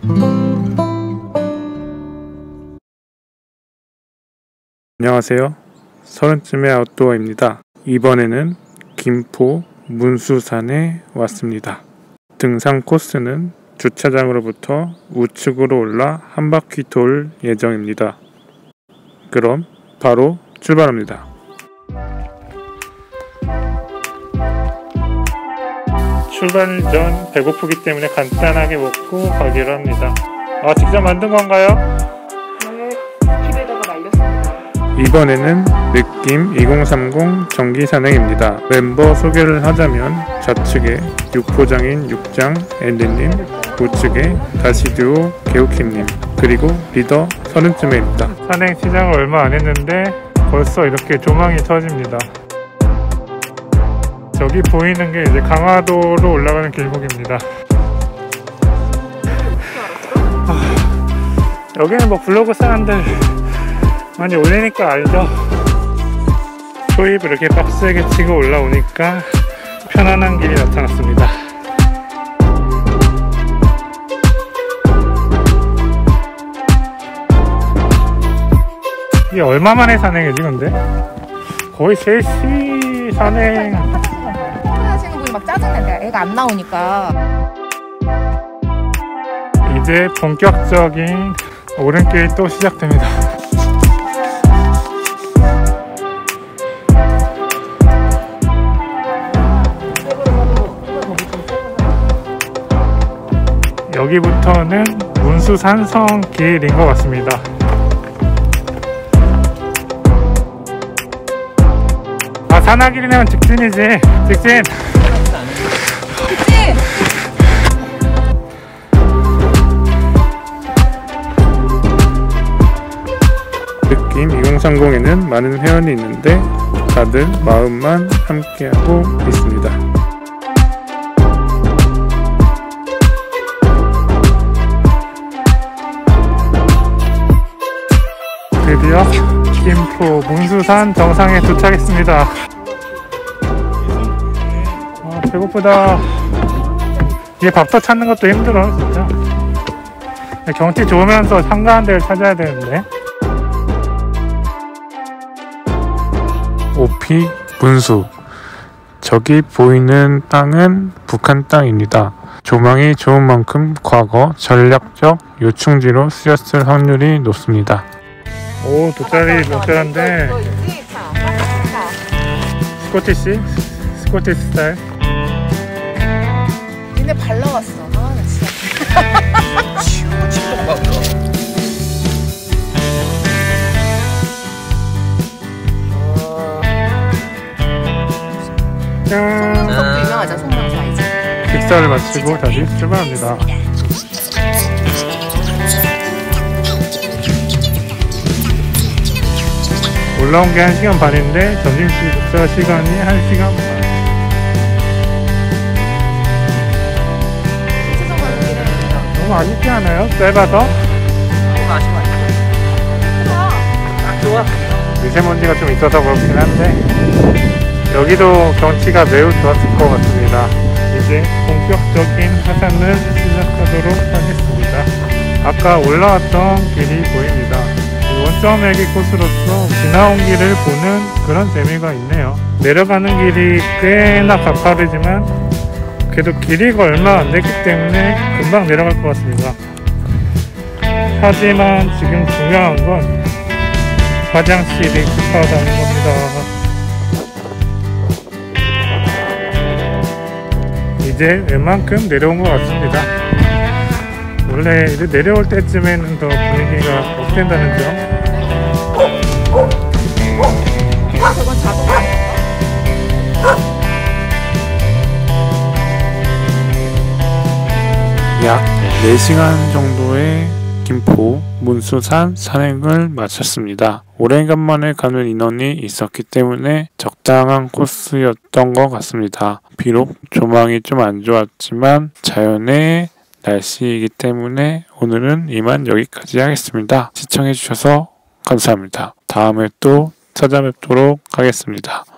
안녕하세요. 30쯤의 아웃도어입니다. 이번에는 김포 문수산에 왔습니다. 등산 코스는 주차장으로부터 우측으로 올라 한 바퀴 돌 예정입니다. 그럼 바로 출발합니다. 출발 전 배고프기 때문에 간단하게 먹고 가기로 합니다. 직접 만든 건가요? 네, 집에다가 말렸습니다. 이번에는 느낌 2030 정기산행입니다. 멤버 소개를 하자면 좌측에 육포장인 육장 앤디님, 우측에 다시듀오 개우킴님, 그리고 리더 30쯤에입니다. 산행 시작을 얼마 안 했는데 벌써 이렇게 조망이 터집니다. 저기 보이는 게 이제 강화도로 올라가는 길목입니다. 여기는 뭐 블로그 사람들 많이 올리니까 알죠? 초입을 이렇게 빡세게 치고 올라오니까 편안한 길이 나타났습니다. 이게 얼마만에 산행이지 근데? 거의 3시 산행. 하시는 분이 막 짜증낸다. 애가 안 나오니까. 이제 본격적인 오름길이 또 시작됩니다. 여기부터는 문수산성 길인 것 같습니다. 산악길이면 직진이지. 직진! 느낌 2030에는 많은 회원이 있는데 다들 마음만 함께하고 있습니다. 드디어 김포 문수산 정상에 도착했습니다. 배고프다. 이게 밥도 찾는 것도 힘들어 진짜. 경치 좋으면서 한가한 데를 찾아야 되는데. 오피 문수. 저기 보이는 땅은 북한 땅입니다. 조망이 좋은 만큼 과거 전략적 요충지로 쓰였을 확률이 높습니다. 오, 돗자리 명절한데 스코티시? 스코티시 스타일? 니네 발 나왔어. 나 진짜. 성명도 유명하죠, 성명사 이제. 식사를 마치고 다시 출발합니다. 올라온 게 1시간 반인데 점심 식사 시간이 1시간 반. 너무 아쉽지 않아요? 짧아서? 너무 아쉬워. 딱 좋아. 미세먼지가 좀 있어서 그렇긴 한데 여기도 경치가 매우 좋았을 것 같습니다. 이제 본격적인 하산을 시작하도록 하겠습니다. 아까 올라왔던 길이 보입니다. 원점 회귀 코스로서 지나온 길을 보는 그런 재미가 있네요. 내려가는 길이 꽤나 가파르지만 그래도 길이가 얼마 안 됐기 때문에 금방 내려갈 것 같습니다. 하지만 지금 중요한 건 화장실이 급하다는 겁니다. 이제 웬만큼 내려온 것 같습니다. 원래 이제 내려올 때쯤에는 더 분위기가 업된다는 점. 저건 자동 아닌가? 약 4시간 정도의 김포 문수산 산행을 마쳤습니다. 오래간만에 가는 인원이 있었기 때문에 적당한 코스였던 것 같습니다. 비록 조망이 좀 안 좋았지만 자연의 날씨이기 때문에 오늘은 이만 여기까지 하겠습니다. 시청해주셔서 감사합니다. 다음에 또 찾아뵙도록 하겠습니다.